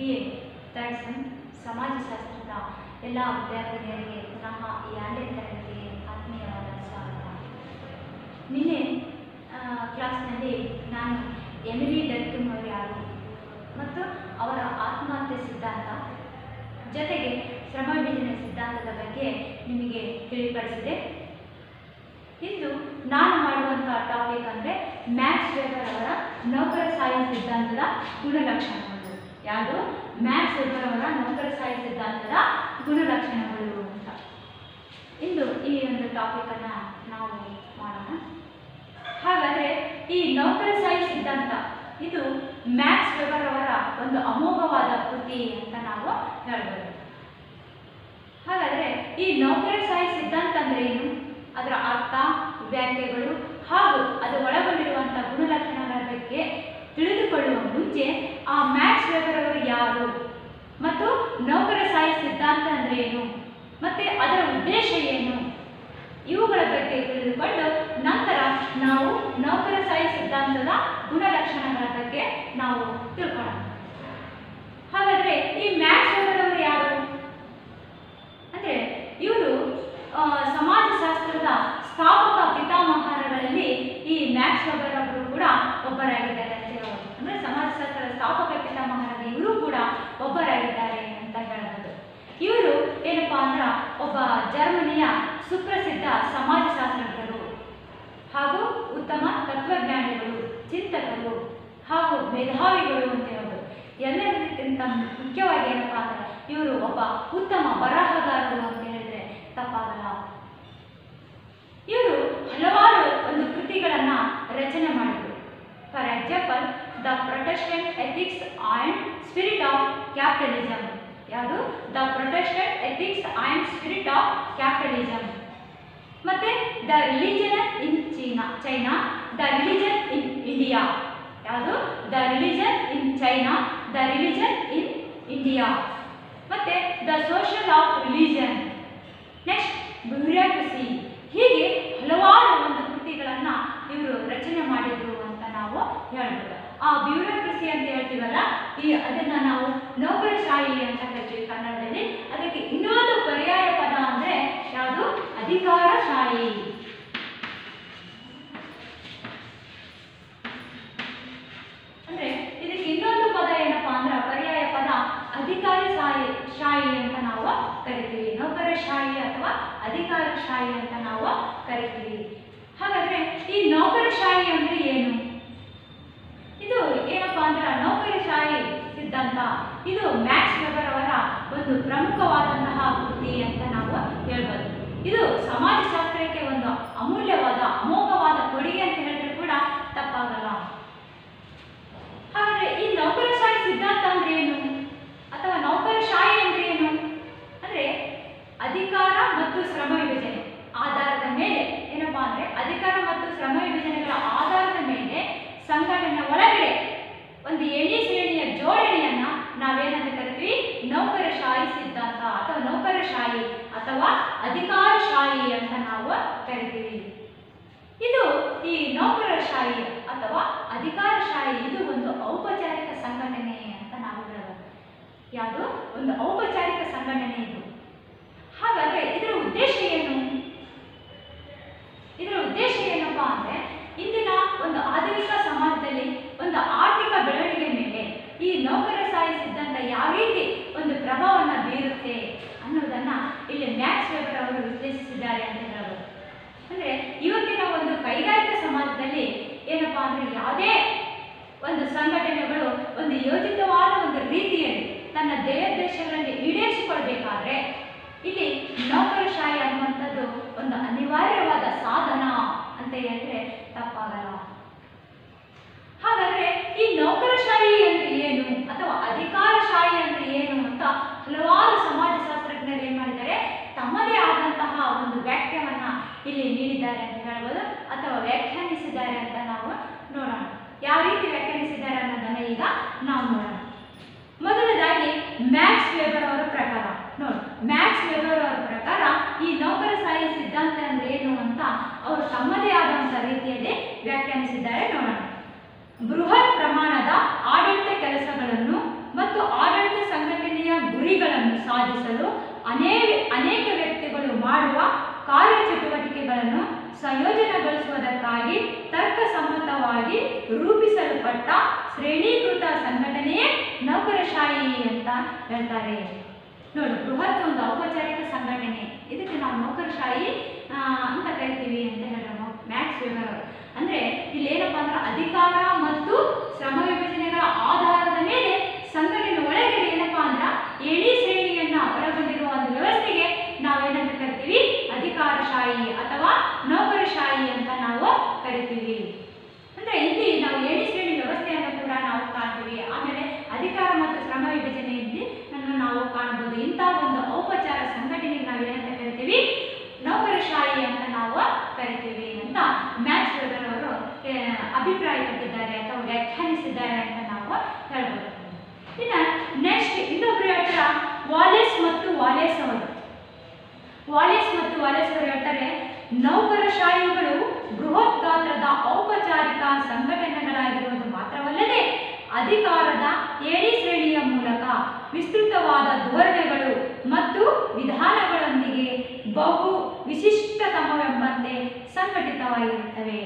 BA third sem ಸಮಾಜಶಾಸ್ತ್ರದ ಎಲ್ಲ ವಿದ್ಯಾರ್ಥಿನಿಯರಿಗೆ ಪುನಃ ಈ ಆನ್ಲೈನ್ ತರಗತಿಗೆ ಆತ್ಮೀಯವಾದ ಸ್ವಾಗತ. ನಿನ್ನೆ ಕ್ಲಾಸ್ನಲ್ಲಿ ನಾನು ಎಮಿಲಿ ಡರ್ಕಿಮ್ ಅವರು ಯಾರು ಮತ್ತು ಅವರ ಆತ್ಮಹತ್ಯೆ ಸಿದ್ಧಾಂತ ಜೊತೆಗೆ ಶ್ರಮ ವಿಭಜನೆ ಸಿದ್ಧಾಂತದ ಬಗ್ಗೆ ನಿಮಗೆ ತಿಳಿಪಡಿಸಿದೆ. ಇಂದು ನಾನು ಮಾಡುವಂಥ ಟಾಪಿಕ್ ಅಂದರೆ ಮ್ಯಾಕ್ಸ್ ವೆಬರ್ ಅವರ ನೌಕರಶಾಹಿ ಸಿದ್ಧಾಂತದ ಗುಣಲಕ್ಷಣಗಳು. ಯಾವುದು? ಮ್ಯಾಕ್ಸ್ ವೆಬರ್ ಅವರ ನೌಕರಶಾಹಿ ಸಿದ್ಧಾಂತದ ಗುಣಲಕ್ಷಣಗಳು ಅಂತ ಇಂದು ಈ ಒಂದು ಟಾಪಿಕನ್ನು ನಾವು ಮಾಡೋಣ. ಹಾಗಾದರೆ ಈ ನೌಕರಶಾಹಿ ಸಿದ್ಧಾಂತ ಇದು ಮ್ಯಾಕ್ಸ್ ವೆಬರ್ ಅವರ ಒಂದು ಅಮೋಘವಾದ ಕೃತಿ ಅಂತ ನಾವು ಹೇಳ್ಬೋದು. ಹಾಗಾದರೆ ಈ ನೌಕರಶಾಹಿ ಸಿದ್ಧಾಂತ ಅಂದರೆ ಏನು, ಅದರ ಅರ್ಥ, ವ್ಯಾಖ್ಯೆಗಳು ಹಾಗೂ ಅದು ಒಳಗೊಂಡಿರುವಂಥ ಗುಣಲಕ್ಷಣಗಳ ಬಗ್ಗೆ ತಿಳಿದುಕೊಳ್ಳುವ ಮುಂಚೆ ಆ ಮ್ಯಾಕ್ಸ್ ವೆಬರ್ ಅವರು ಯಾರು ಮತ್ತು ನೌಕರಶಾಹಿ ಸಿದ್ಧಾಂತ ಅಂದರೆ ಏನು ಮತ್ತು ಅದರ ಉದ್ದೇಶ ಏನು ಇವುಗಳ ಬಗ್ಗೆ ತಿಳಿದುಕೊಂಡು ನಂತರ ನಾವು ನೌಕರಶಾಹಿ ಸಿದ್ಧಾಂತದ ಗುಣಲಕ್ಷಣಗಳ ಬಗ್ಗೆ ನಾವು ತಿಳ್ಕೊಳ್ಳೋಣ. ಹಾಗಾದರೆ ಈ ಮ್ಯಾಕ್ಸ್ ವೆಬರ್ ಅವರು ಯಾರು ಅಂದರೆ ಇವರು ಸಮಾಜಶಾಸ್ತ್ರದ ಸ್ಥಾಪಕ ಪಿತಾಮಹರಲ್ಲಿ ಈ ಮ್ಯಾಕ್ಸ್ ವೆಬರ್ ಅವರು ಕೂಡ ಒಬ್ಬರಾಗಿದ್ದಾರೆ ಅಂತ ಹೇಳಬಹುದು. ಅಂದರೆ ಸಮಾಜಶಾಸ್ತ್ರದ ಸ್ಥಾಪಕ ಪಿತಾಮಹರಲ್ಲಿ ಇವರು ಕೂಡ ಒಬ್ಬರಾಗಿದ್ದಾರೆ ಅಂತ ಹೇಳಬಹುದು. ಇವರು ಏನಪ್ಪಾ ಅಂದ್ರೆ ಒಬ್ಬ ಜರ್ಮನಿಯ ಸುಪ್ರಸಿದ್ಧ ಸಮಾಜಶಾಸ್ತ್ರಜ್ಞರು ಹಾಗೂ ಉತ್ತಮ ತತ್ವಜ್ಞಾನಿಗಳು, ಚಿಂತಕರು ಹಾಗೂ ಮೇಧಾವಿಗಳು ಅಂತ ಹೇಳಬಹುದು. ಎಲ್ಲರಿಗಿಂತ ಮುಖ್ಯವಾಗಿ ಏನಪ್ಪಾ ಅಂದ್ರೆ ಇವರು ಒಬ್ಬ ಉತ್ತಮ ಬರಹಗಾರರು ಅಂತ ಹೇಳಿದ್ರೆ ತಪ್ಪಾಗಲ್ಲ. ಇವರು ಹಲವಾರು ಒಂದು ಕೃತಿಗಳನ್ನ ರಚನೆ ಮಾಡಿದರು. For example the Protestant ethics and spirit of capitalism. ಯಾವುದು? The Protestant ethics and spirit of capitalism. ಮತ್ತೆ the religion in China, the religion in India. ಯಾವುದು? The religion in China, the religion in India. ಮತ್ತೆ the social of religion. Next bureaucracy. ಹೀಗೆ ಹಲವಾರು ಒಂದು ಕೃತಿಗಳನ್ನು ಇವರು ರಚನೆ ಮಾಡಿದ್ರು ಅಂತ ನಾವು ಹೇಳ್ಬೋದು. ಆ ಬ್ಯೂರೋಕ್ರಸಿ ಅಂತ ಹೇಳ್ತೀವಲ್ಲ, ಅದನ್ನು ನಾವು ನೌಕರಶಾಹಿ ಅಂತ ಕರಿತೀವಿ ಕನ್ನಡದಲ್ಲಿ. ಅದಕ್ಕೆ ಇನ್ನೊಂದು ಪರ್ಯಾಯ ಪದ ಅಂದರೆ ಯಾವುದು? ಅಧಿಕಾರಶಾಹಿ. ಅಂದರೆ ಇದಕ್ಕೆ ಇನ್ನೊಂದು ಪದ ಏನಪ್ಪಾ ಅಂದ್ರೆ ಪರ್ಯಾಯ ಪದ ಅಧಿಕಾರಶಾಹಿ ಅಂತ ನಾವು ಕರಿತೀವಿ. ನೌಕರಶಾಹಿ ಅಥವಾ ಅಧಿಕಾರಶಾಹಿ ಅಂತ ನಾವು ಕರಿತೀವಿ. ಹಾಗಾದ್ರೆ ಈ ನೌಕರಶಾಹಿ ಅಂದ್ರೆ ಏನು? ಇದು ಏನಪ್ಪಾ ಅಂದ್ರೆ ನೌಕರಶಾಹಿ ಸಿದ್ಧಾಂತ ಇದು ಮ್ಯಾಕ್ಸ್ ವೆಬರ್ ಅವರ ಒಂದು ಪ್ರಮುಖವಾದಂತಹ ಕೃತಿ ಅಂತ ನಾವು ಹೇಳ್ಬೋದು. ಇದು ಸಮಾಜಶಾಸ್ತ್ರಕ್ಕೆ ಒಂದು ಅಮೂಲ್ಯವಾದ ಅಮೋಘವಾದ ಕೊಡುಗೆ ಅಂತ ಹೇಳಿದ್ರೆ ಕೂಡ ತಪ್ಪಾಗಲ್ಲ. ಹಾಗಾದ್ರೆ ಈ ನೌಕರಶಾಹಿ ಸಿದ್ಧಾಂತ ಅಂದ್ರೆ ಏನು ಅಥವಾ ನೌಕರಶಾಹಿ ಅಂದ್ರೆ ಏನು ಅಂದ್ರೆ ಅಧಿಕಾರ ಮತ್ತು ಶ್ರಮ ವಿಭಜನೆ ಆಧಾರದ ಮೇಲೆ ಏನಪ್ಪಾ ಅಂದ್ರೆ ಅಧಿಕಾರ ಮತ್ತು ಶ್ರಮ ವಿಭಜನೆಗಳ ಆಧಾರದ ಮೇಲೆ ಸಂಘಟನೆ ಒಳಗಡೆ ಒಂದು ಎಣಿ ಶ್ರೇಣಿಯ ಜೋಡಣೆಯನ್ನ ನಾವೇನಂತ ಕರಿತೀವಿ? ನೌಕರಶಾಹಿ ಸಿದ್ಧಾಂತ ಅಥವಾ ನೌಕರಶಾಹಿ ಅಥವಾ ಅಧಿಕಾರಶಾಹಿ ಅಂತ ನಾವು ಕರಿತೀವಿ. ಇದು ಈ ನೌಕರಶಾಹಿ ಅಥವಾ ಅಧಿಕಾರಶಾಹಿ ಇದು ಒಂದು ಔಪಚಾರಿಕ ಸಂಘಟನೆ ಅಂತ ನಾವು ಹೇಳಬಹುದು. ಯಾವುದು? ಒಂದು ಔಪಚಾರಿಕ ಸಂಘಟನೆ ಇದು. ಹಾಗಾದ್ರೆ ಇದರ ಉದ್ದೇಶ ಏನು? ಇದರ ಉದ್ದೇಶ ಏನಪ್ಪಾ ಅಂದ್ರೆ ಇಂದಿನ ಒಂದು ಆಧುನಿಕ ಸಮಾಜದಲ್ಲಿ ಒಂದು ಆರ್ಥಿಕ ಬೆಳವಣಿಗೆ ಮೇಲೆ ಈ ನೌಕರಶಾಹಿ ಸಿದ್ಧಾಂತ ಯಾವ ರೀತಿ ಒಂದು ಪ್ರಭಾವವನ್ನು ಬೀರುತ್ತೆ ಅನ್ನೋದನ್ನ ಇಲ್ಲಿ ಮ್ಯಾಕ್ಸ್ ವೆಬರ್ ಅವರು ವಿಶ್ಲೇಷಿಸಿದ್ದಾರೆ ಅಂತ ಹೇಳಬಹುದು. ಅಂದ್ರೆ ಇವತ್ತಿನ ಒಂದು ಕೈಗಾರಿಕಾ ಸಮಾಜದಲ್ಲಿ ಏನಪ್ಪಾ ಅಂದ್ರೆ ಯಾವುದೇ ಒಂದು ಸಂಘಟನೆಗಳು ಒಂದು ಯೋಜಿತವಾದ ಒಂದು ರೀತಿಯಲ್ಲಿ ತನ್ನ ಧ್ಯೇಯೋದ್ದೇಶಗಳಲ್ಲಿ ಈಡೇರಿಸಿಕೊಳ್ಬೇಕಾದ್ರೆ ಇಲ್ಲಿ ನೌಕರಶಾಹಿ ಅನ್ನುವಂಥದ್ದು ಒಂದು ಅನಿವಾರ್ಯವಾದ ಸಾಧನ ಅಂತ ಹೇಳಿದ್ರೆ ತಪ್ಪಾಗಲ್ಲ. ಹಾಗಾದ್ರೆ ಈ ನೌಕರಶಾಹಿ ಅಂದ್ರೆ ಏನು ಅಥವಾ ಅಧಿಕಾರಶಾಹಿ ಅಂದ್ರೆ ಏನು ಅಂತ ಹಲವಾರು ಸಮಾಜಶಾಸ್ತ್ರಜ್ಞರು ಏನ್ ಮಾಡಿದ್ದಾರೆ? ತಮ್ಮದೇ ಆದಂತಹ ಒಂದು ವ್ಯಾಖ್ಯಾನವನ್ನ ಇಲ್ಲಿ ನೀಡಿದ್ದಾರೆ ಅಂತ ಹೇಳ್ಬೋದು ಅಥವಾ ವ್ಯಾಖ್ಯಾನಿಸಿದ್ದಾರೆ ಅಂತ ನಾವು ನೋಡೋಣ. ಯಾವ ರೀತಿ ವ್ಯಾಖ್ಯಾನಿಸಿದ್ದಾರೆ ಅನ್ನೋದನ್ನ ಈಗ ನಾವು ನೋಡೋಣ. ಮೊದಲನೇದಾಗಿ ಮ್ಯಾಕ್ಸ್ ವೆಬರ್ ಅವರ ಪ್ರಕಾರ ನೋಡಿ. ಮ್ಯಾಕ್ಸ್ ವೆಬರ್ ಅವರ ಪ್ರಕಾರ ಈ ನೌಕರಶಾಹಿ ಸಿದ್ಧಾಂತ ಅಂದ್ರೆ ಏನು ಅಂತ ಅವರು ತಮ್ಮದೇ ಆದಂತಹ ರೀತಿಯಲ್ಲಿ ವ್ಯಾಖ್ಯಾನಿಸಿದ್ದಾರೆ. ನೋಡೋಣ. ಬೃಹತ್ ಪ್ರಮಾಣದ ಆಡಳಿತ ಕೆಲಸಗಳನ್ನು ಮತ್ತು ಆಡಳಿತ ಸಂಘಟನೆಯ ಗುರಿಗಳನ್ನು ಸಾಧಿಸಲು ಅನೇಕ ವ್ಯಕ್ತಿಗಳು ಮಾಡುವ ಕಾರ್ಯಚಟುವಟಿಕೆಗಳನ್ನು ಸಂಯೋಜನೆಗೊಳಿಸುವುದಕ್ಕಾಗಿ ತರ್ಕಸಮ್ಮತವಾಗಿ ರೂಪಿಸಲ್ಪಟ್ಟ ಶ್ರೇಣೀಕೃತ ಸಂಘಟನೆಯೇ ನೌಕರಶಾಹಿ ಅಂತ ಹೇಳ್ತಾರೆ. ನೋಡಿ, ಬೃಹತ್ ಒಂದು ಔಪಚಾರಿಕ ಸಂಘಟನೆ, ಇದಕ್ಕೆ ನಾವು ನೌಕರಶಾಹಿ ಅಂತ ಕರಿತೀವಿ ಅಂತ ಹೇಳೋಣ ಮ್ಯಾಕ್ಸ್ ವೆಬರ್ ಅವರು. ಅಂದರೆ ಇಲ್ಲಿ ಏನಪ್ಪ ಅಂದ್ರೆ ಅಧಿಕಾರ ಮತ್ತು ಶ್ರಮ ವಿಭಜನೆಗಳ ಆಧಾರದ ಮೇಲೆ ಸಂಘಟನೆ ಒಳಗೆ ಏನಪ್ಪಾ ಅಂದ್ರೆ ಏಣಿ ಶ್ರೇಣಿಯನ್ನ ಒಳಗೊಂಡಿರುವ ಒಂದು ವ್ಯವಸ್ಥೆಗೆ ನಾವೇನಂತ ಕರಿತೀವಿ, ಅಧಿಕಾರಶಾಹಿ ಅಥವಾ ನೌಕರಶಾಹಿ ಅಂತ ನಾವು ಕರಿತೀವಿ. ಅಂದ್ರೆ ಇಲ್ಲಿ ನಾವು ಏಣಿ ಶ್ರೇಣಿ ವ್ಯವಸ್ಥೆಯನ್ನು ಕೂಡ ನಾವು ಕಾಣ್ತೀವಿ. ಆಮೇಲೆ ಅಧಿಕಾರ ಮತ್ತು ಶ್ರಮ ವಿಭಜನೆಯಲ್ಲಿ ನಾವು ಕಾಣಬಹುದು. ಇಂಥ ಒಂದು ಔಪಚಾರ ಸಂಘಟನೆಗೆ ನಾವು ಏನಂತ ಕರಿತೀವಿ, ನೌಕರಶಾಹಿ ಅಂತ ನಾವು ಕರಿತೀವಿ ಅಂತ ಮ್ಯಾಕ್ಸ್ ವೆಬರ್ ಅವರು ಅಭಿಪ್ರಾಯಪಟ್ಟಿದ್ದಾರೆ ಅಥವಾ ವ್ಯಾಖ್ಯಾನಿಸಿದ್ದಾರೆ ಅಂತ ನಾವು ಹೇಳ್ಬೋದು. ಇನ್ನು ನೆಕ್ಸ್ಟ್ ಇನ್ನೊಬ್ರು ಹೇಳ್ತಾರ ವಾಲೇಸ್ ಮತ್ತು ವಾಲೇಸ್ ಅವರು. ವಾಲೇಸ್ ಮತ್ತು ವಾಲೇಸ್ ಅವರು ಹೇಳ್ತಾರೆ, ನೌಕರಶಾಹಿಗಳು ಬೃಹತ್ ಗಾತ್ರದ ಔಪಚಾರಿಕ ಸಂಘಟನೆಗಳಾಗಿರುವುದು ಮಾತ್ರವಲ್ಲದೆ ಅಧಿಕಾರದ ಏಣಿ ಶ್ರೇಣಿಯ ಮೂಲಕ ವಿಸ್ತೃತವಾದ ಧೋರಣೆಗಳು ಮತ್ತು ವಿಧಾನಗಳೊಂದಿಗೆ ಬಹು ವಿಶಿಷ್ಟತಮವೆಂಬಂತೆ ಸಂಘಟಿತವಾಗಿರುತ್ತವೆ.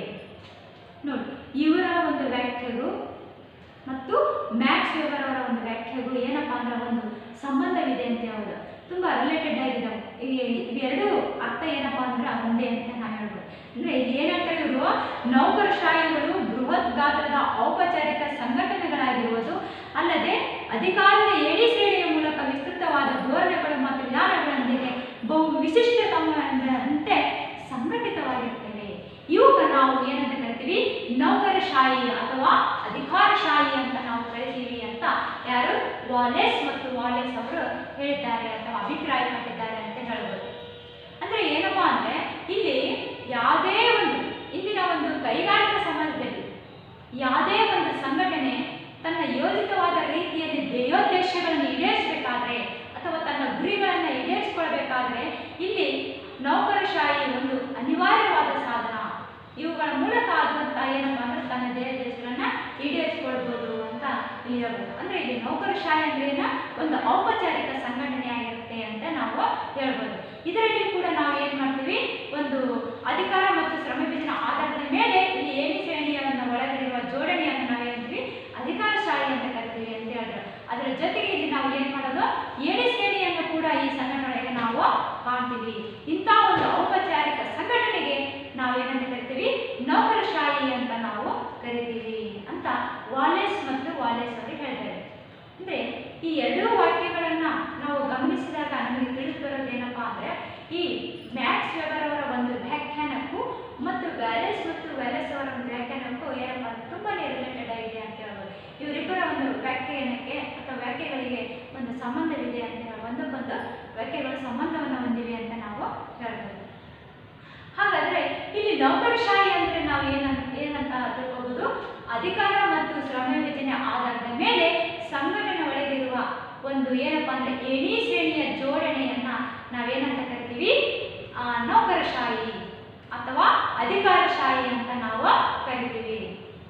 ನೋಡಿ, ಇವರ ಒಂದು ವ್ಯಾಖ್ಯೆಗಳು ಮತ್ತು ಮ್ಯಾಕ್ಸ್ ವೆಬರ್ ಅವರ ಒಂದು ವ್ಯಾಖ್ಯೆಗಳು ಏನಪ್ಪಾ ಅಂದ್ರೆ ಒಂದು ಸಂಬಂಧವಿದೆ ಅಂತ ಹೇಳೋದು, ತುಂಬಾ ರಿಲೇಟೆಡ್ ಆಗಿದ್ದಾವೆ. ಇವೆರಡು ಅರ್ಥ ಏನಪ್ಪಾ ಅಂದ್ರೆ ಒಂದೇ ಅಂತ ನಾನು ಹೇಳ್ಬೋದು. ಅಂದ್ರೆ ಇಲ್ಲಿ ಏನಂತಾರೆ, ಇವರು ನೌಕರಶಾಹಿಗಳು ಬೃಹತ್ ಗಾತ್ರದ ಔಪಚಾರಿಕ ಸಂಘಟನೆಗಳಾಗಿರುವುದು ಅಲ್ಲದೆ ಅಧಿಕಾರದ ಏಣಿ ಶ್ರೇಣಿಯ ಮೂಲಕ ವಿಸ್ತೃತವಾದ ಧೋರಣೆಗಳು ಮತ್ತು ವಿಧಾನಗಳೊಂದಿಗೆ ಬಹು ವಿಶಿಷ್ಟತಮಂತೆ ಸಂಘಟಿತವಾಗಿರ್ತವೆ. ಇವಾಗ ನಾವು ಏನಂತ ಕರಿತೀವಿ, ನೌಕರಶಾಹಿ ಅಥವಾ ಅಧಿಕಾರಶಾಹಿ ಅಂತ ನಾವು ಕರಿತೀವಿ ಅಂತ ಯಾರು ವಾಲೇಸ್ ಮತ್ತು ವಾಲೇಸ್ ಅವರು ಹೇಳಿದ್ದಾರೆ ಅಥವಾ ಅಭಿಪ್ರಾಯಪಟ್ಟಿದ್ದಾರೆ ಅಂತ ಹೇಳ್ಬೋದು. ಅಂದ್ರೆ ಏನಪ್ಪಾ ಅಂದ್ರೆ ಇಲ್ಲಿ ಯಾವುದೇ ಒಂದು ಇಂದಿನ ಒಂದು ಕೈಗಾರಿಕಾ ಸಮಾಜದಲ್ಲಿ ಯಾವುದೇ ಒಂದು ಸಂಘಟನೆ ತನ್ನ ಯೋಜಿತವಾದ ರೀತಿಯಲ್ಲಿ ಧ್ಯೇಯೋದ್ದೇಶಗಳನ್ನು ಈಡೇರಿಸಬೇಕಾದ್ರೆ ಅಥವಾ ತನ್ನ ಗುರಿಗಳನ್ನು ಈಡೇರಿಸಿಕೊಳ್ಬೇಕಾದ್ರೆ ಇಲ್ಲಿ ನೌಕರಶಾಹಿ ಒಂದು ಅನಿವಾರ್ಯವಾದ ಸಾಧನ. ಇವುಗಳ ಮೂಲಕ ಆದಂತ ಏನಪ್ಪಾ ಅಂದ್ರೆ ತನ್ನ ಧ್ಯೇಯೋದ್ದೇಶಗಳನ್ನ ಈಡೇರಿಸಿಕೊಳ್ಬೋದು ಅಂತ ಇಲ್ಲಿ ಹೇಳ್ಬೋದು. ಅಂದ್ರೆ ಇಲ್ಲಿ ನೌಕರಶಾಹಿ ಅಂದ್ರೆ ಒಂದು ಔಪಚಾರಿಕ ಸಂಘಟನೆ ಆಗಿರುತ್ತೆ ಅಂತ ನಾವು ಹೇಳ್ಬೋದು. ಇದರಲ್ಲಿ ಕೂಡ ನಾವು ಏನ್ ಮಾಡ್ತೀವಿ, ಒಂದು ಅಧಿಕಾರ ಮತ್ತು ಶ್ರಮ ವಿಭಜನೆ ಆಧಾರದ ಮೇಲೆ ಇಲ್ಲಿ ಏಣಿ ಶ್ರೇಣಿಯನ್ನು ಒಳಗಿರುವ ಜೋಡಣೆಯನ್ನು ನಾವು ಹೇಳ್ತೀವಿ ಅಧಿಕಾರಶಾಹಿ ಅಂತ ಕರಿತೀವಿ ಅಂತ ಹೇಳಿದ್ರು. ಅದರ ಜೊತೆಗೆ ಇಲ್ಲಿ ನಾವು ಏನ್ ಮಾಡೋದು, ಏಣಿ ಶ್ರೇಣಿಯನ್ನು ಕೂಡ ಈ ಸಂಘಟನೆಗೆ ನಾವು ಕಾಣ್ತೀವಿ. ಇಂಥ ಒಂದು ಔಪಚಾರಿಕ ಸಂಘಟನೆಗೆ ನಾವೇನಂತ ಕರಿತೀವಿ, ನೌಕರಶಾಹಿ ಅಂತ ನಾವು ಕರಿತೀವಿ ಅಂತ ವಾಲೇಸ್ ಮತ್ತು ವಾಲೇಸ್ ಅವರು ಹೇಳ್ತಾರೆ. ಅಂದ್ರೆ ಈ ಎರಡೂ ವಾಕ್ಯಗಳನ್ನ ನಾವು ಗಮನಿಸಿದಾಗ ನಮಗೆ ತಿಳಿದು ಬರೋದು ಏನಪ್ಪಾ ಅಂದ್ರೆ ಈ ಮ್ಯಾಕ್ಸ್ ವೆಬರ್ ಅವರ ಒಂದು ವ್ಯಾಖ್ಯಾನಕ್ಕೂ ಮತ್ತು ವ್ಯಾಲೇಸ್ ಮತ್ತು ವ್ಯಾಲೇಸ್ ಅವರ ಒಂದು ವ್ಯಾಖ್ಯಾನಕ್ಕೂ ಏನಪ್ಪಾ ಅಂದ್ರೆ ತುಂಬಾನೇ ರಿಲೇಟೆಡ್ ಆಗಿದೆ ಅಂತ ಹೇಳ್ಬೋದು. ಇವರಿಬ್ಬರ ಒಂದು ವ್ಯಾಖ್ಯಾನಕ್ಕೆ ಅಥವಾ ವ್ಯಾಖ್ಯೆಗಳಿಗೆ ಒಂದು ಸಂಬಂಧವಿದೆ ಅಂತ ಹೇಳಿ ಒಂದಕ್ಕೊಂದು ವ್ಯಾಖ್ಯೆಗಳು ಸಂಬಂಧವನ್ನು ಹೊಂದಿವೆ ಅಂತ ನಾವು ಹೇಳ್ಬೋದು. ಹಾಗಾದ್ರೆ ಇಲ್ಲಿ ನೌಕರಶಾಹಿ ಅಂದ್ರೆ ನಾವು ಏನಂತ ತಿಳ್ಕೋಬಹುದು, ಅಧಿಕಾರ ಮತ್ತು ಶ್ರಮ ವಿಭಜನೆ ಆಧಾರದ ಮೇಲೆ ಸಂಘಟನೆ ಒಳಗಿರುವ ಒಂದು ಏನಪ್ಪಾ ಅಂದ್ರೆ ಏಣಿ ಶ್ರೇಣಿಯ ಜೋಡಣೆಯನ್ನ ನಾವೇನಂತ ಕರಿತೀವಿ, ನೌಕರಶಾಹಿ ಅಥವಾ ಅಧಿಕಾರಶಾಹಿ ಅಂತ ನಾವು ಕರಿತೀವಿ.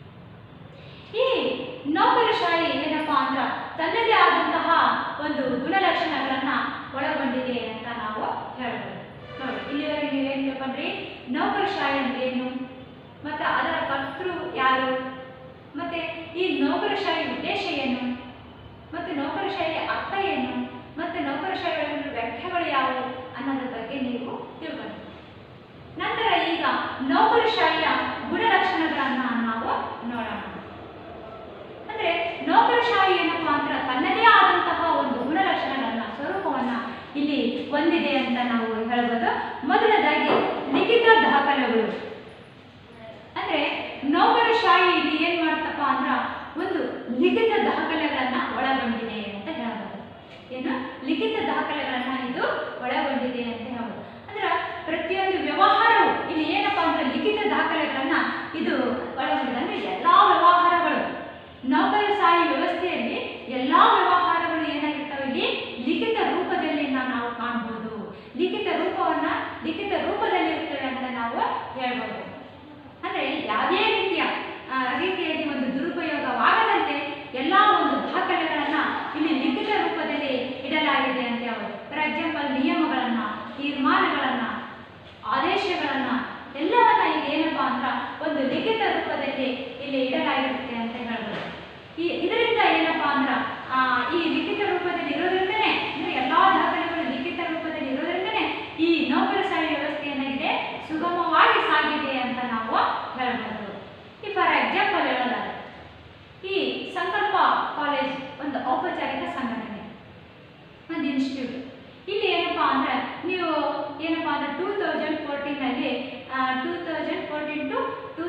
ಈ ನೌಕರಶಾಹಿ ಏನಪ್ಪಾ ಅಂದ್ರೆ ತನ್ನದೇ ಆದಂತಹ ಒಂದು ಗುಣಲಕ್ಷಣಗಳನ್ನ ಒಳಗೊಂಡಿದೆ ಅಂತ ನಾವು ಹೇಳ್ಬೋದು. ನೋಡಿ, ಇಲ್ಲಿವರೆಗೆ ನೀವೇನು ತಿಳ್ಕೊಂಡ್ರಿ, ನೌಕರಶಾಹಿ ಅಂದ್ರೆ ಏನು, ಮತ್ತೆ ಅದರ ಕರ್ತೃ ಯಾರು, ಮತ್ತೆ ಈ ನೌಕರಶಾಹಿ ಉದ್ದೇಶ ಏನು, ಮತ್ತೆ ನೌಕರಶಾಹಿಯ ಅರ್ಥ ಏನು, ಮತ್ತೆ ನೌಕರಶಾಹಿಗಳ ವ್ಯಾಖ್ಯೆಗಳು ಯಾವುವು ಅನ್ನೋದ್ರ ಬಗ್ಗೆ ನೀವು ತಿಳ್ಕೊಂಡ್ರಿ. ನಂತರ ಈಗ ನೌಕರಶಾಹಿಯ ಗುಣಲಕ್ಷಣಗಳನ್ನ ನಾವು ನೋಡೋಣ. ಅಂದ್ರೆ ನೌಕರಶಾಹಿ ಏನಪ್ಪಾ ಅಂದ್ರೆ ತನ್ನದೇ ಆದಂತಹ ಒಂದು ಗುಣಲಕ್ಷಣಗಳನ್ನ ಸ್ವರೂಪವನ್ನ ಇಲ್ಲಿ ಹೊಂದಿದೆ ಅಂತ ನಾವು ಹೇಳ್ಬೋದು. ಮೊದಲದಾಗಿ ಲಿಖಿತ ದಾಖಲೆಗಳು. ಅಂದ್ರೆ ನೌಕರಶಾಹಿ ಇಲ್ಲಿ ಏನ್ ಮಾಡ್ತಪ್ಪ ಅಂದ್ರ ಒಂದು ಲಿಖಿತ ದಾಖಲೆಗಳನ್ನ ಒಳಗೊಂಡಿದೆ ಅಂತ ಹೇಳ್ಬೋದು. ಏನು ಲಿಖಿತ ದಾಖಲೆಗಳನ್ನ ಇದು ಒಳಗೊಂಡಿದೆ ಅಂತ ಹೇಳ್ಬೋದು. ಅಂದ್ರೆ ಪ್ರತಿಯೊಂದು ವ್ಯವಹಾರವು ಇಲ್ಲಿ ಏನಪ್ಪಾ ಅಂದ್ರೆ ಲಿಖಿತ ದಾಖಲೆಗಳನ್ನ ಇದು ಒಳಗೊಂಡಿದೆ. ಅಂದ್ರೆ ಎಲ್ಲಾ ವ್ಯವಹಾರಗಳು ನೌಕರಶಾಹಿ ವ್ಯವಸ್ಥೆಯಲ್ಲಿ ಎಲ್ಲಾ ವ್ಯವಹಾರಗಳು ಏನಾಗಿರ್ತವೆ, ಇಲ್ಲಿ ಲಿಖಿತ ರೂಪದಲ್ಲಿ ನಾವು ಕಾಣಬಹುದು. ಲಿಖಿತ ರೂಪದಲ್ಲಿ ಇರ್ತವೆ ಅಂತ ನಾವು ಹೇಳ್ಬೋದು. ಅಂದ್ರೆ ಯಾವುದೇ ರೀತಿಯಲ್ಲಿ ಒಂದು ದುರುಪಯೋಗವಾಗದಂತೆ ಎಲ್ಲಾ ಒಂದು ದಾಖಲೆಗಳನ್ನ ಆದೇಶಗಳನ್ನ ಎಲ್ಲವನ್ನ ಈಗ ಏನಪ್ಪಾ ಅಂದ್ರೆ ಒಂದು ಲಿಖಿತ ರೂಪದಲ್ಲಿ ಇಲ್ಲಿ ಇಡಲಾಗಿರುತ್ತೆ ಅಂತ ಹೇಳ್ಬೋದು. ಇದರಿಂದ ಏನಪ್ಪಾ ಅಂದ್ರೆ ಈ ಲಿಖಿತ ರೂಪದಲ್ಲಿ ಇರೋದ್ರಿಂದನೇ ಅಂದ್ರೆ ಎಲ್ಲಾ ದಾಖಲೆಗಳು ಲಿಖಿತ ರೂಪದಲ್ಲಿ ಇರೋದ್ರಿಂದನೇ ಈ ನೌಕರಶಾಹಿ ವ್ಯವಸ್ಥೆ ಏನಾಗಿದೆ ಸುಗಮವಾಗಿ ಸಾಗಿದೆ ಅಂತ ನಾವು ಹೇಳ್ಬೋದು. ಈ ಫಾರ್ ಎಕ್ಸಾಂಪಲ್ ಹೇಳೋದಾದ್ರೆ ಈ ಸಂಕಲ್ಪ ಕಾಲೇಜ್ ಒಂದು ಔಪಚಾರಿಕ ಸಂಘಟನೆ, ಒಂದು ಇನ್ಸ್ಟಿಟ್ಯೂಟ್. ಇಲ್ಲಿ ಏನಪ್ಪಾ ಅಂದ್ರೆ ನೀವು ಏನಪ್ಪಾ ಅಂದ್ರೆ 2014ನಲ್ಲಿ 2014 to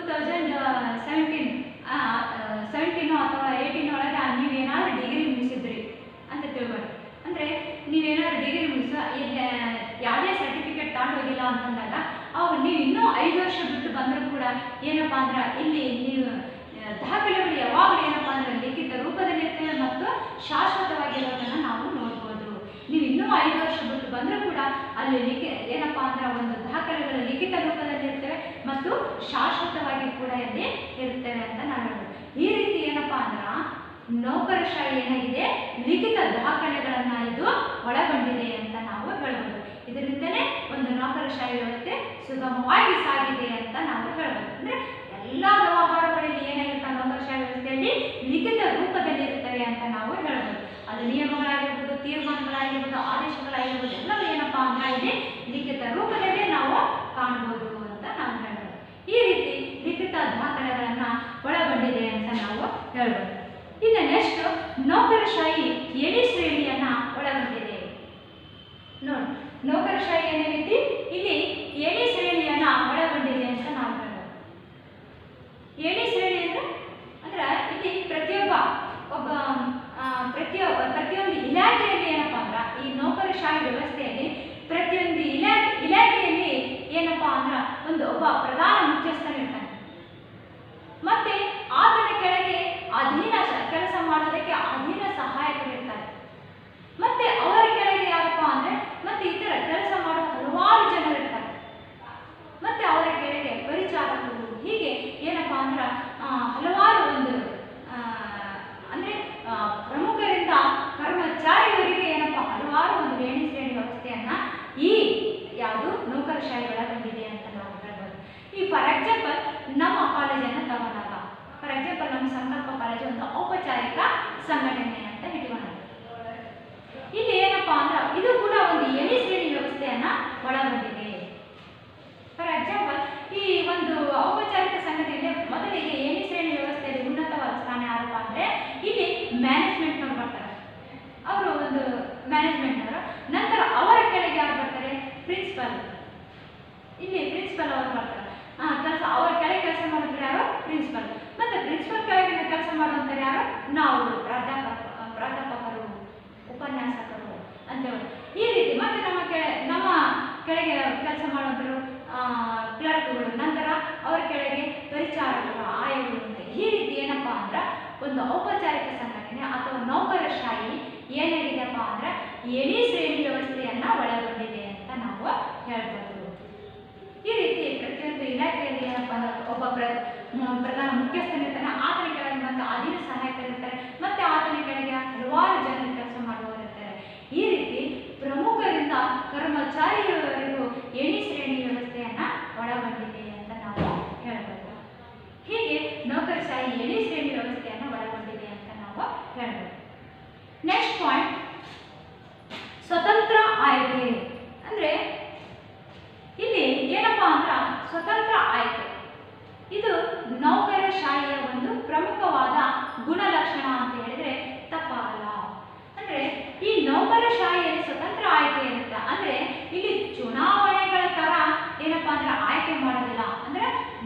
2017 ಅಥವಾ 18 ಒಳಗೆ ನೀವೇನಾದ್ರೂ ಡಿಗ್ರಿ ಮುಗಿಸಿದ್ರಿ ಅಂತ ತಿಳ್ಕೊಳ್ಳಿ. ಅಂದ್ರೆ ನೀವೇನಾದ್ರೂ ಡಿಗ್ರಿ ಮುಗಿಸ ಯಾವುದೇ ಸರ್ಟಿಫಿಕೇಟ್ ತಗೊಂಡು ಹೋಗಿಲ್ಲ ಅಂತಂದಾಗ ಅವಾಗ ನೀವು ಇನ್ನೂ 5 ವರ್ಷ ಬಿಟ್ಟು ಬಂದರೂ ಕೂಡ ಏನಪ್ಪಾ ಅಂದ್ರೆ ಇಲ್ಲಿ ನೀವು ದಾಖಲೆಗಳು ಯಾವಾಗಲೂ ಏನಪ್ಪಾ ಅಂದ್ರೆ ಲಿಖಿತ ರೂಪದಲ್ಲಿ ಇರ್ತವೆ ಮತ್ತು ಶಾಶ್ವತವಾಗಿರೋದನ್ನು ನಾವು ನೋಡ್ಬೋದು. ನೀವು ಇನ್ನೂ 5 ವರ್ಷ ಬಿಟ್ಟು ಬಂದರೂ ಕೂಡ ಅಲ್ಲಿ ಏನಪ್ಪಾ ಅಂದ್ರೆ ಒಂದು ದಾಖಲೆಗಳು ಲಿಖಿತ ರೂಪದಲ್ಲಿ ಇರ್ತವೆ ಮತ್ತು ಶಾಶ್ವತವಾಗಿ ಕೂಡ ಇಲ್ಲಿ ಇರ್ತವೆ ಅಂತ ನಾವು ಹೇಳ್ಬೋದು. ಈ ರೀತಿ ಏನಪ್ಪಾ ಅಂದ್ರೆ ನೌಕರಶಾಹಿ ಏನಾಗಿದೆ ಲಿಖಿತ ದಾಖಲೆಗಳನ್ನ ಇದು ಒಳಗೊಂಡಿದೆ ಅಂತ ನಾವು ಹೇಳ್ಬೋದು. ಇದರಿಂದನೇ ಒಂದು ನೌಕರಶಾಹಿ ವ್ಯವಸ್ಥೆ ಸುಗಮವಾಗಿ ಸಾಗಿದೆ ಅಂತ ನಾವು ಹೇಳ್ಬೋದು. ಅಂದ್ರೆ ಎಲ್ಲ ವ್ಯವಹಾರಗಳಲ್ಲಿ ಏನಾಗಿರುತ್ತೆ ನೌಕರಶಾಹಿ ವ್ಯವಸ್ಥೆಯಲ್ಲಿ ಲಿಖಿತ ರೂಪದಲ್ಲಿ ಇರ್ತವೆ ಅಂತ ನಾವು ಹೇಳ್ಬೋದು. ಅದು ನಿಯಮಗಳಾಗಿರ್ಬೋದು, ತೀರ್ಮಾನಗಳಾಗಿರ್ಬೋದು, ಆದೇಶಗಳಾಗಿರ್ಬೋದು ಎಲ್ಲವೂ ಏನಪ್ಪಾ ಅಂದ್ರೆ ಇಲ್ಲಿ ಲಿಖಿತ ರೂಪದಲ್ಲಿ ನಾವು ಕಾಣ್ಬೋದು ಅಂತ ನಾವು ಹೇಳ್ಬೋದು. ಈ ರೀತಿ ಲಿಖಿತ ದಾಖಲೆಗಳನ್ನ ಒಳಗೊಂಡಿದೆ ಅಂತ ನಾವು ಹೇಳ್ಬೋದು. ಇನ್ನು ನೆಕ್ಸ್ಟ್ ನೌಕರಶಾಹಿ ಎಡಿ ಶ್ರೇಣಿಯನ್ನ ಒಳಗೊಂಡಿದೆ. ನೋಡಿ, ನೌಕರಶಾಹಿ ಏನಾಗೈತಿ ಇಲ್ಲಿ ಎಡಿ ಶ್ರೇಣಿಯನ್ನ ಒಳಗೊಂಡಿದೆ ಅಂತ ನಾವು ಹೇಳ್ಬೋದು. ಎಡಿ ಶ್ರೇಣಿ ಅಂದ್ರೆ ಇಲ್ಲಿ ಪ್ರತಿಯೊಂದು ಇಲಾಖೆಯಲ್ಲಿ ಏನಪ್ಪಾ ಅಂದ್ರೆ ಈ ನೌಕರಶಾಹಿ ವ್ಯವಸ್ಥೆಯಲ್ಲಿ ಪ್ರತಿಯೊಂದು ಇಲಾಖೆಯಲ್ಲಿ ಏನಪ್ಪಾ ಅಂದ್ರೆ ಒಬ್ಬ ಪ್ರಧಾನ ಮುಖ್ಯಸ್ಥನಿರ್ತಾನೆ. ಮತ್ತೆ ಆತನ ಕೆಳಗೆ ಅಧೀನ ಕೆಲಸ ಮಾಡೋದಕ್ಕೆ ಅಧೀನ ಸಹಾಯಕರಿರ್ತಾರೆ. ಮತ್ತೆ ಅವರ ಕೆಳಗೆ ಯಾರಪ್ಪ ಅಂದ್ರೆ ಮತ್ತೆ ಇತರ ಕೆಲಸ ಮಾಡುವ ಹಲವಾರು ಜನರಿರ್ತಾರೆ. ಮತ್ತೆ ಅವರ ಕೆಳಗೆ ಪರಿಚಾರಕರು, ಹೀಗೆ ಏನಪ್ಪಾ ಅಂದ್ರೆ ಹಲವಾರು ಒಂದು ಅಂದ್ರೆ ಪ್ರಮುಖರಿಂದ ಕರ್ಮಚಾರಿಯವರಿಗೆ ಏನಪ್ಪಾ ಹಲವಾರು ಒಂದು ವೇಣಿ ಶ್ರೇಣಿ ವ್ಯವಸ್ಥೆಯನ್ನ ಈ ಯಾವುದು ನೌಕರಶಾಹಿ ಒಳಗೊಂಡಿದೆ ಅಂತ ನಾವು ಹೇಳ್ಬೋದು. ಈ ಫಾರ್ ಎಕ್ಸಾಂಪಲ್ ನಮ್ಮ ಕಾಲೇಜನ್ನು ತಗೊಂಡಾಗ, ಫಾರ್ ಎಕ್ಸಾಂಪಲ್ ನಮ್ಮ ಸಂಕಲ್ಪ ಕಾಲೇಜು ಒಂದು ಔಪಚಾರಿಕ ಸಂಘಟನೆ ಅಂತ ಇಟ್ಕೊಂಡ. ಇಲ್ಲಿ ಏನಪ್ಪಾ ಅಂದ್ರೆ ಇದು ಕೂಡ ಒಂದು ಎಡಿ ಶ್ರೇಣಿ ವ್ಯವಸ್ಥೆಯನ್ನ ಒಳಗೊಂಡಿದೆ. ಫಾರ್ ಎಕ್ಸಾಂಪಲ್ ಈ ಒಂದು ಔಪಚಾರಿಕ ಸಂಘಟನೆಯಲ್ಲಿ ಮೊದಲಿಗೆ ಎಡಿ ಶ್ರೇಣಿ ವ್ಯವಸ್ಥೆಯಲ್ಲಿ ಉನ್ನತವಾದ ಸ್ಥಾನ ಯಾರಪ್ಪ ಅಂದ್ರೆ ಇಲ್ಲಿ ಮ್ಯಾನೇಜ್ಮೆಂಟ್ನವ್ರು ಬರ್ತಾರೆ. ಅವರು ಒಂದು ಮ್ಯಾನೇಜ್ಮೆಂಟ್ನವರು. ನಂತರ ಅವರ ಕೆಳಗೆ ಯಾರು ಬರ್ತಾರೆ? ಪ್ರಿನ್ಸಿಪಲ್. ಇಲ್ಲಿ ಪ್ರಿನ್ಸಿಪಲ್ ಅವರು ಬರ್ತಾರೆ. ಅವರ ಕೆಳಗೆ ಕೆಲಸ ಮಾಡಿದ್ರೆ ಯಾರು? ಪ್ರಿನ್ಸಿಪಲ್. ಮತ್ತೆ ಪ್ರಿನ್ಸಿಪಲ್ ಕೆಳಗೆ ಕೆಲಸ ಮಾಡುವಂತಾರೆ ಯಾರು? ನಾವು ಪ್ರಾಧ್ಯಾಪಕರು, ಉಪನ್ಯಾಸಕರು ಅಂತೇಳಿ. ಈ ರೀತಿ ಮತ್ತೆ ನಮ್ಮ ಕೆಳಗೆ ಕೆಲಸ ಮಾಡುವಂತರು ಕ್ಲರ್ಕ್ಗಳು, ನಂತರ ಅವರ ಕೆಳಗೆ ಪರಿಚಾರಕರು, ಆಯಗಳು ಅಂತ. ಈ ರೀತಿ ಏನಪ್ಪಾ ಅಂದ್ರೆ ಒಂದು ಔಪಚಾರಿಕ ಸಂಘಟನೆ ಅಥವಾ ನೌಕರಶಾಹಿ ಏನಾಗಿದೆಪ್ಪ ಅಂದ್ರೆ ಎಡಿ ಶ್ರೇಣಿ ವ್ಯವಸ್ಥೆಯನ್ನ ಒಳಗೊಂಡಿದೆ ಅಂತ ನಾವು ಹೇಳ್ಬೋದು. ಈ ರೀತಿ ಪ್ರತಿಯೊಂದು ಇಲಾಖೆಯಲ್ಲಿ ಏನಪ್ಪಾ ಒಬ್ಬ ಪ್ರಧಾನ ಮುಖ್ಯಸ್ಥನಿರ್ತಾನೆ. ಆತನ ಕೆಳಗೆ ಮತ್ತೆ ಅಧೀನ ಸಹಾಯಕರಿರ್ತಾರೆ. ಮತ್ತೆ ಆತನ ಕೆಳಗೆ ಹಲವಾರು ಜನರು ಕೆಲಸ ಮಾಡುವವರಿರ್ತಾರೆ. ಈ ರೀತಿ ಪ್ರಮುಖರಿಂದ ಕರ್ಮಚಾರಿಯವರೆಗೂ ಎಡಿ ಶ್ರೇಣಿ ವ್ಯವಸ್ಥೆಯನ್ನ ಒಳಗೊಂಡಿದೆ ಅಂತ ನಾವು ಹೇಳ್ಬೋದು. ಹೀಗೆ ನೌಕರಶಾಹಿ ಎಡಿ ಶ್ರೇಣಿ ವ್ಯವಸ್ಥೆಯನ್ನ ಒಳಗೊಂಡಿದೆ ಅಂತ ನಾವು ಹೇಳ್ಬೋದು. ನೆಕ್ಸ್ಟ್ ಪಾಯಿಂಟ್, ಸ್ವತಂತ್ರ ಆಯ್ಕೆ. ಅಂದ್ರೆ ಇಲ್ಲಿ ಏನಪ್ಪಾ ಅಂದ್ರ ಸ್ವತಂತ್ರ ಆಯ್ಕೆ ಇದು ನೌಕರಶಾಹಿಯ ಒಂದು ಪ್ರಮುಖವಾದ ಗುಣಲಕ್ಷಣ ಅಂತ ಹೇಳಿದ್ರೆ ತಪ್ಪಾಗಲ್ಲ. ಅಂದ್ರೆ ಈ ನೌಕರಶಾಹಿಯಲ್ಲಿ ಸ್ವತಂತ್ರ ಆಯ್ಕೆ ಇರುತ್ತೆ. ಅಂದ್ರೆ ಇಲ್ಲಿ ಚುನಾವಣೆಗಳ ತರ ಏನಪ್ಪಾ ಅಂದ್ರೆ ಆಯ್ಕೆ ಮಾಡೋದಿಲ್ಲ. ಅಂದ್ರೆ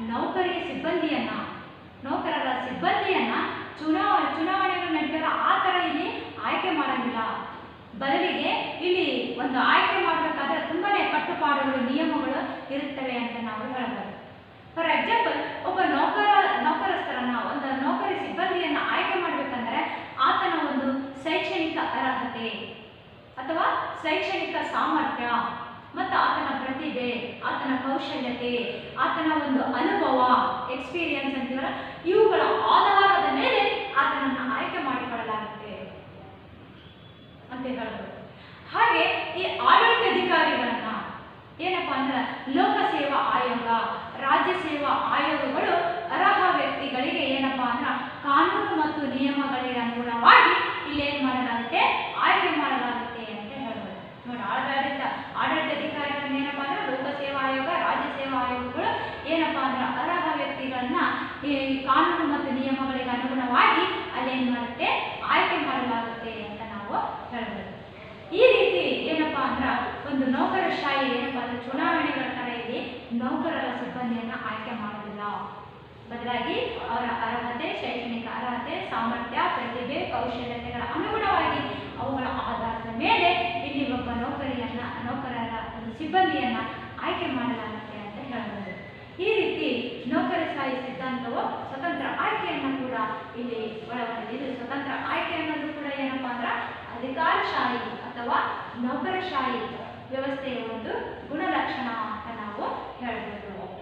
ನೌಕರರ ಸಿಬ್ಬಂದಿಯನ್ನ ಚುನಾವಣೆಗಳು ನಡೆದಾಗ ಆ ತರ ಇಲ್ಲಿ ಆಯ್ಕೆ ಮಾಡಂಗಿಲ್ಲ. ಬದಲಿಗೆ ಇಲ್ಲಿ ಒಂದು ಆಯ್ಕೆ ಮಾಡಬೇಕಾದ್ರೆ ತುಂಬಾನೇ ಕಟ್ಟುಪಾಡುಗಳು, ನಿಯಮಗಳು ಇರುತ್ತವೆ ಅಂತ ನಾವು ಹೇಳ್ಬೋದು. ಫಾರ್ ಎಕ್ಸಾಂಪಲ್ ಒಬ್ಬ ನೌಕರಸ್ಥರನ್ನ ಒಂದು ನೌಕರಿ ಸಿಬ್ಬಂದಿಯನ್ನ ಆಯ್ಕೆ ಮಾಡಬೇಕಂದ್ರೆ ಆತನ ಒಂದು ಶೈಕ್ಷಣಿಕ ಅರ್ಹತೆ ಅಥವಾ ಶೈಕ್ಷಣಿಕ ಸಾಮರ್ಥ್ಯ ಮತ್ತು ಆತನ ಪ್ರತಿಭೆ, ಆತನ ಕೌಶಲ್ಯತೆ, ಆತನ ಒಂದು ಅನುಭವ, ಎಕ್ಸ್ಪೀರಿಯನ್ಸ್ ಅಂತೀವಲ್ಲ, ಇವುಗಳ ಆಧಾರದ ಮೇಲೆ ಆತನನ್ನು ಆಯ್ಕೆ ಮಾಡಿಕೊಳ್ಳಲಾಗುತ್ತೆ ಅಂತ ಹೇಳ್ಬೋದು. ಹಾಗೆ ಈ ಆಡಳಿತಾಧಿಕಾರಿಗಳನ್ನ ಏನಪ್ಪ ಅಂದ್ರೆ ಲೋಕಸೇವಾ ಆಯೋಗ, ರಾಜ್ಯ ಸೇವಾ ಆಯೋಗಗಳು ಅರ್ಹ ವ್ಯಕ್ತಿಗಳಿಗೆ ಏನಪ್ಪ ಅಂದ್ರೆ ಕಾನೂನು ಮತ್ತು ನಿಯಮಗಳಿಗೆ ಅನುಗುಣವಾಗಿ ಇಲ್ಲೇನು ಮಾಡಲಾಗುತ್ತೆ, ಆಯ್ಕೆ ಮಾಡಲಾಗುತ್ತೆ ಅಂತ ಹೇಳ್ಬೋದು. ನೋಡಿ, ಆಡಳಿತಾಧಿಕಾರಿಗಳನ್ನ ಏನಪ್ಪ ಅಂದ್ರೆ ಲೋಕಸೇವಾ ಆಯೋಗ, ರಾಜ್ಯ ಸೇವಾ ಆಯೋಗಗಳು ಏನಪ್ಪ ಅಂದ್ರೆ ಅರ್ಹ ವ್ಯಕ್ತಿಗಳನ್ನ ಈ ಕಾನೂನು ಮತ್ತು ನಿಯಮಗಳಿಗೆ ಅನುಗುಣವಾಗಿ ಅಲ್ಲೇನು ಮಾಡುತ್ತೆ, ಆಯ್ಕೆ ಮಾಡಲಾಗುತ್ತೆ ಅಂತ ನಾವು ಹೇಳ್ಬೋದು. ಈ ರೀತಿ ಏನಪ್ಪಾ ಅಂದ್ರೆ ಒಂದು ನೌಕರಶಾಹಿ ಏನಪ್ಪಾ ಅಂದ್ರೆ ಚುನಾವಣೆಗಳ ತರ ಇಲ್ಲಿ ನೌಕರರ ಸಿಬ್ಬಂದಿಯನ್ನ ಆಯ್ಕೆ ಮಾಡೋದಿಲ್ಲ. ಬದಲಾಗಿ ಅವರ ಅರ್ಹತೆ, ಶೈಕ್ಷಣಿಕ ಅರ್ಹತೆ, ಸಾಮರ್ಥ್ಯ, ಪ್ರತಿಭೆ, ಕೌಶಲ್ಯತೆಗಳ ಅನುಗುಣವಾಗಿ ಅವುಗಳ ಆಧಾರದ ಮೇಲೆ ಇಲ್ಲಿ ಒಬ್ಬ ನೌಕರರ ಸಿಬ್ಬಂದಿಯನ್ನ ಆಯ್ಕೆ ಮಾಡಲಾಗುತ್ತೆ ಅಂತ ಹೇಳ್ಬೋದು. ಈ ರೀತಿ ನೌಕರಶಾಹಿ ಸಿದ್ಧಾಂತವು ಸ್ವತಂತ್ರ ಆಯ್ಕೆಯನ್ನು ಕೂಡ ಇಲ್ಲಿ ಒಳಗೊಂಡಿದೆ. ಸ್ವತಂತ್ರ ಆಯ್ಕೆ ಅನ್ನೋದು ಕೂಡ ಏನಪ್ಪಾ ಅಂದ್ರೆ ಅಧಿಕಾರಶಾಹಿ ಅಥವಾ ನೌಕರಶಾಹಿ ವ್ಯವಸ್ಥೆಯ ಒಂದು ಗುಣಲಕ್ಷಣ ಅಂತ ನಾವು ಹೇಳ್ಬೋದು.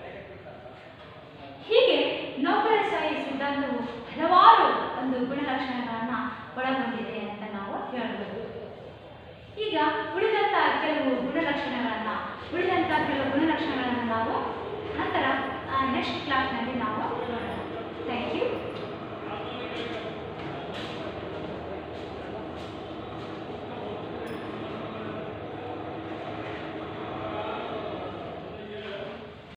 ಹೀಗೆ ನೌಕರಶಾಹಿ ಸಿದ್ಧಾಂತವು ಹಲವಾರು ಒಂದು ಗುಣಲಕ್ಷಣಗಳನ್ನ ಒಳಗೊಂಡಿದೆ ಅಂತ ನಾವು ಹೇಳ್ಬೋದು. ಈಗ ಉಳಿದಂತ ಕೆಲವು ಗುಣಲಕ್ಷಣಗಳನ್ನು ನಾವು ನಂತರ ನೆಕ್ಸ್ಟ್ ಕ್ಲಾಸ್ನಲ್ಲಿ ನಾವು